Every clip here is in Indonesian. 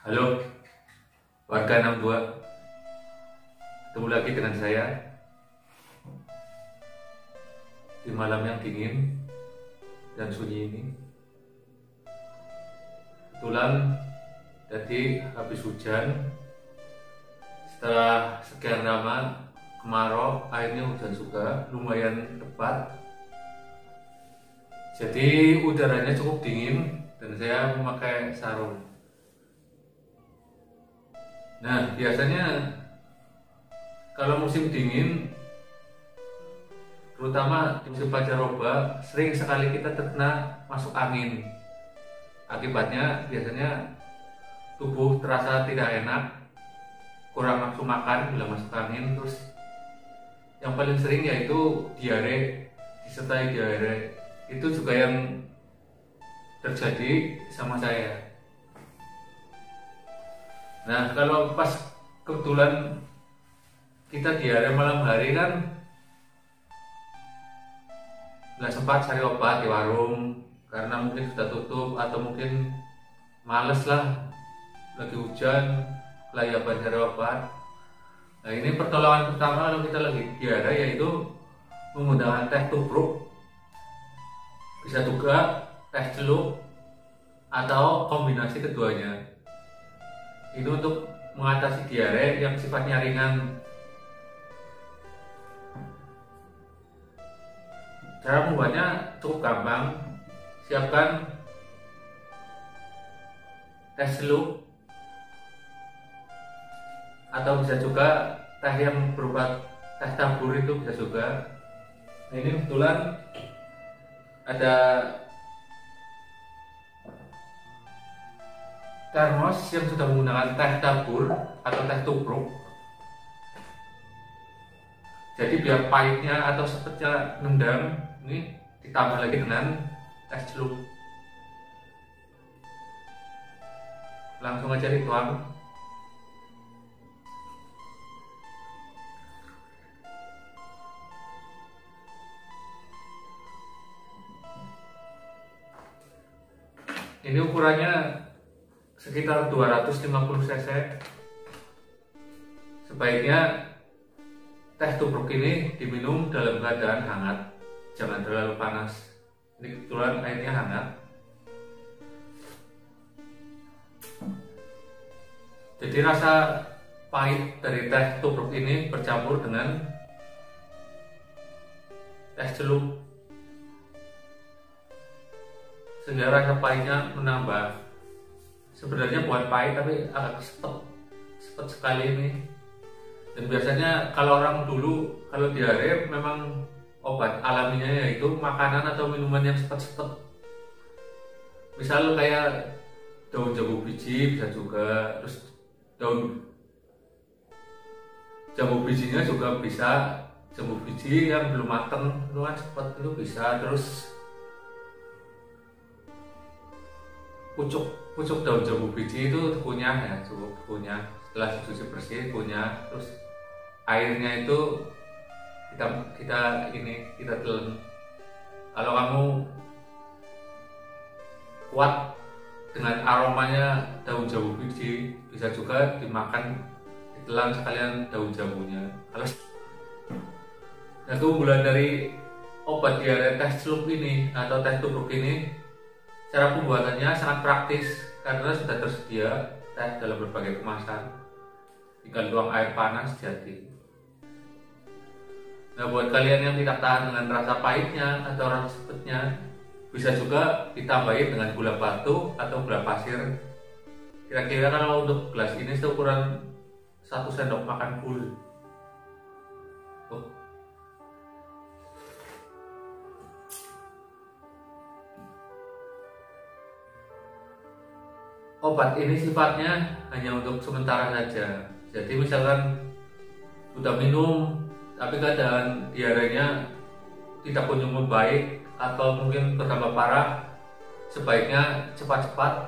Halo, warga 62. Ketemu lagi dengan saya di malam yang dingin dan sunyi ini. Kebetulan tadi habis hujan. Setelah sekian lama kemarau, akhirnya hujan juga lumayan tepat. Jadi udaranya cukup dingin dan saya memakai sarung. Nah, biasanya kalau musim dingin, terutama di musim pancaroba, sering sekali kita terkena masuk angin. Akibatnya biasanya tubuh terasa tidak enak, kurang nafsu makan bila masuk angin. Terus yang paling sering yaitu diare, disertai diare. Itu juga yang terjadi sama saya. Nah, kalau pas kebetulan kita diare malam hari kan nggak sempat cari obat di warung karena mungkin sudah tutup atau mungkin males lah, lagi hujan kelayaban cari obat. Nah, ini pertolongan pertama kalau kita lagi diare yaitu menggunakan teh tubruk, bisa juga teh celup atau kombinasi keduanya. Itu untuk mengatasi diare yang sifatnya ringan. Cara membuatnya cukup gampang. Siapkan teh celup atau bisa juga teh yang berupa teh tabur, itu bisa juga. Nah, ini kebetulan ada termos yang sudah menggunakan teh tabur atau teh tubruk. Jadi biar pahitnya atau sepetnya nendang, ini ditambah lagi dengan teh celup. Langsung aja dituang. Ini ukurannya sekitar 250 cc. Sebaiknya teh tubruk ini diminum dalam keadaan hangat, jangan terlalu panas. Ini kebetulan airnya hangat. Jadi rasa pahit dari teh tubruk ini bercampur dengan teh celup, sehingga rasa pahitnya menambah. Sebenarnya bukan pahit tapi agak sepet sekali ini. Dan biasanya kalau orang dulu kalau diare memang obat alaminya yaitu makanan atau minuman yang sepet-sepet. Misal kayak daun jambu biji bisa juga, terus daun jambu bijinya juga bisa, jambu biji yang belum mateng itu kan sepet, itu bisa. Terus pucuk daun jambu biji itu dikunyah ya, cukup dikunyah. Setelah dicuci bersih kunyah, terus airnya itu kita telan. Kalau kamu kuat dengan aromanya daun jambu biji, bisa juga dimakan, ditelan sekalian daun jambunya. Kalau nah, keunggulan dari obat diare teh celup ini atau teh tubruk ini, cara pembuatannya sangat praktis karena sudah tersedia teh dalam berbagai kemasan. Tinggal tuang air panas jadi. Nah, buat kalian yang tidak tahan dengan rasa pahitnya atau rasa sepetnya, bisa juga ditambahin dengan gula batu atau gula pasir. Kira-kira kalau untuk gelas ini seukuran 1 sendok makan full. Obat ini sifatnya hanya untuk sementara saja. Jadi misalkan sudah minum tapi keadaan diarenya tidak kunjung membaik atau mungkin bertambah parah, sebaiknya cepat-cepat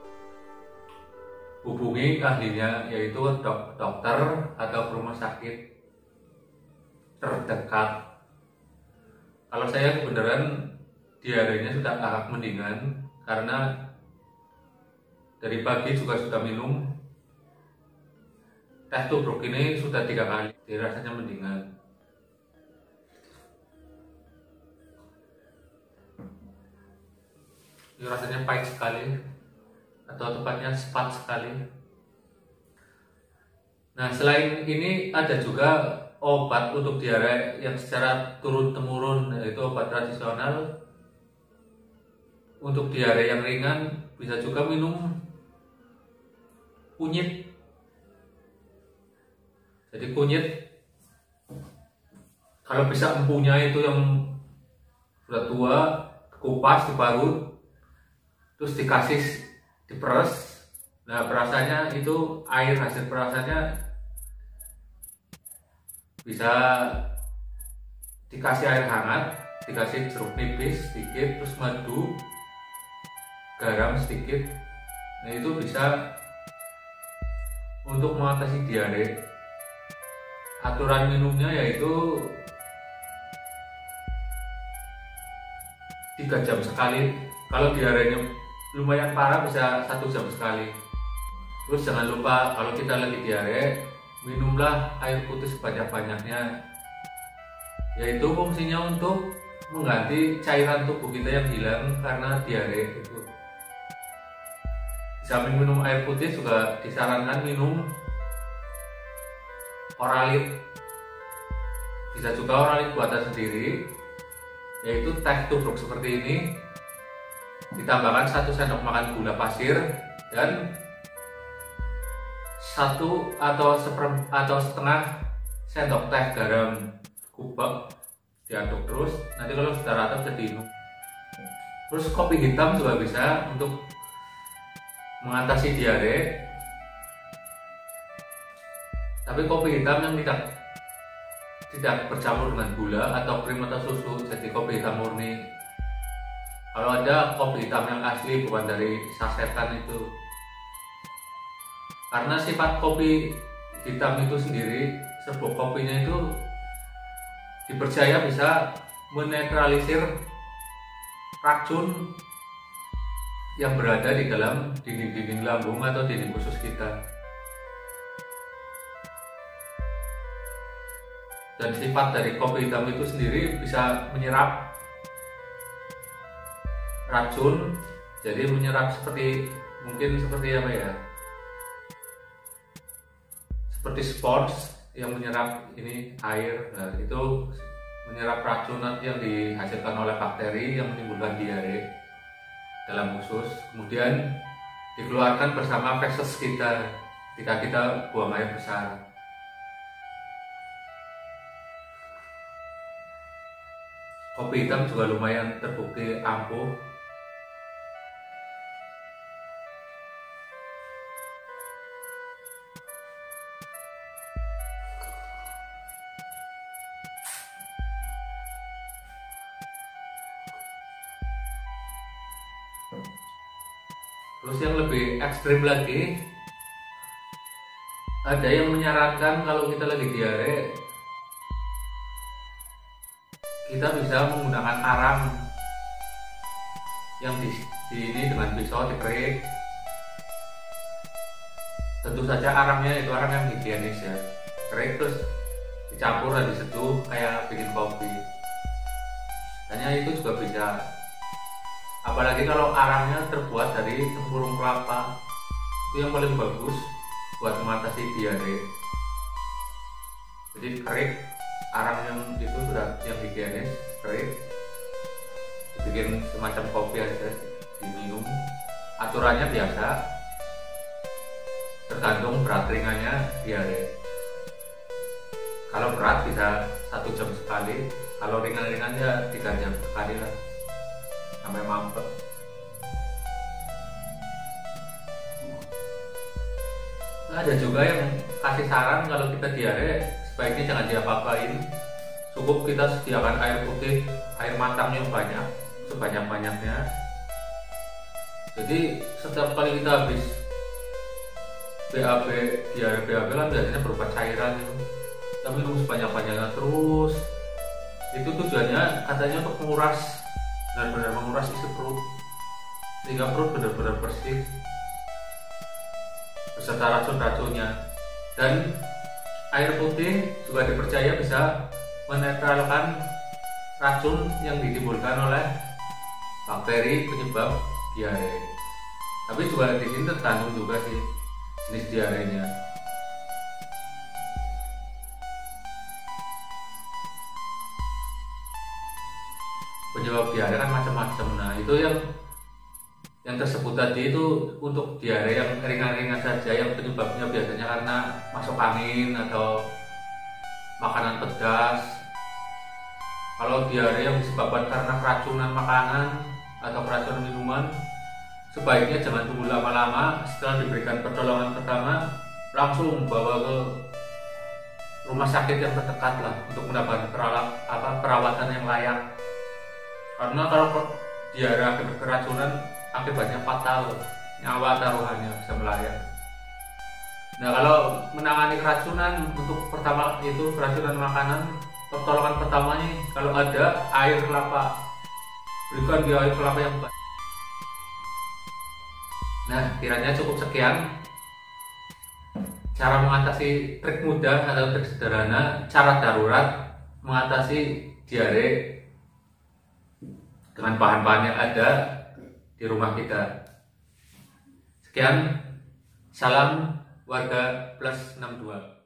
hubungi ahlinya, yaitu dokter atau rumah sakit terdekat. Kalau saya kebenaran diarenya sudah agak mendingan karena dari pagi juga sudah minum teh tubruk ini sudah 3 kali, jadi rasanya mendingan. Ini rasanya pahit sekali, atau tepatnya sepat sekali. Nah, selain ini ada juga obat untuk diare yang secara turun-temurun, yaitu obat tradisional. Untuk diare yang ringan bisa juga minum kunyit. Jadi kunyit, kalau bisa empunya itu yang sudah tua, kupas, diparut, terus dikasih diperes. Nah, perasannya itu air, hasil perasannya bisa dikasih air hangat, dikasih jeruk nipis sedikit, terus madu, garam sedikit. Nah, itu bisa untuk mengatasi diare. Aturan minumnya yaitu 3 jam sekali. Kalau diarenya lumayan parah bisa 1 jam sekali. Terus jangan lupa kalau kita lagi diare, minumlah air putih sebanyak-banyaknya, yaitu fungsinya untuk mengganti cairan tubuh kita yang hilang karena diare itu. Di samping minum air putih juga disarankan minum oralit. Bisa juga oralit buatan sendiri, yaitu teh tubruk seperti ini, ditambahkan 1 sendok makan gula pasir dan 1 atau setengah sendok teh garam kubak, diaduk terus. Nanti kalau sudah rata bisa diminum. Terus kopi hitam juga bisa untuk mengatasi diare, tapi kopi hitam yang tidak bercampur dengan gula atau krim atau susu, jadi kopi hitam murni. Kalau ada kopi hitam yang asli, bukan dari sasetan itu. Karena sifat kopi hitam itu sendiri, serbuk kopinya itu dipercaya bisa menetralisir racun yang berada di dalam dinding-dinding lambung atau dinding usus kita. Dan sifat dari kopi hitam itu sendiri bisa menyerap racun, jadi menyerap seperti apa ya? Seperti spons yang menyerap ini air. Nah, itu menyerap racun yang dihasilkan oleh bakteri yang menimbulkan diare dalam usus, kemudian dikeluarkan bersama feses kita ketika kita buang air besar. Kopi hitam juga lumayan terbukti ampuh. Terus yang lebih ekstrim lagi, ada yang menyarankan kalau kita lagi diare, kita bisa menggunakan arang yang ini dengan pisau dikerik. Tentu saja arangnya itu arang yang higienis ya, kerik terus dicampur dan diseduh kayak bikin kopi. Hanya itu juga bisa. Apalagi kalau arangnya terbuat dari tempurung kelapa, itu yang paling bagus buat mengatasi diare. Jadi kerik arang yang itu sudah yang higienis, kerik, dibikin semacam kopi aja, diminum. Aturannya biasa, tergantung berat ringannya diare. Kalau berat bisa 1 jam sekali, kalau ringan-ringan ya 3 jam sekali lah, sampai mampet. Ada juga yang kasih saran kalau kita diare sebaiknya jangan diapa-apain, cukup kita sediakan air putih, air matang yang banyak, sebanyak-banyaknya. Jadi setiap kali kita habis BAB, diare BAB kan biasanya berupa cairan itu, kita minum sebanyak-banyaknya terus. Itu tujuannya katanya untuk benar-benar menguras isi perut, sehingga perut benar-benar bersih. beserta racun-racunnya. Dan air putih juga dipercaya bisa menetralkan racun yang ditimbulkan oleh bakteri penyebab diare. Tapi juga di sini tergantung juga sih jenis diarenya. Penyebab diare kan macam-macam. Nah, itu yang tersebut tadi itu untuk diare yang ringan-ringan saja, yang penyebabnya biasanya karena masuk angin atau makanan pedas. Kalau diare yang disebabkan karena keracunan makanan atau keracunan minuman, sebaiknya jangan tunggu lama-lama. Setelah diberikan pertolongan pertama, langsung bawa ke rumah sakit yang terdekat lah untuk mendapatkan perawatan yang layak. Karena kalau diare akibat keracunan, akibatnya fatal, nyawa taruhannya bisa melayang. Nah, kalau menangani keracunan, untuk pertama itu keracunan makanan, pertolongan pertamanya kalau ada air kelapa, berikan dia air kelapa yang baik. Nah, kiranya cukup sekian cara mengatasi, trik mudah atau trik sederhana, cara darurat mengatasi diare dengan bahan-bahan yang ada di rumah kita. Sekian, salam warga plus 62.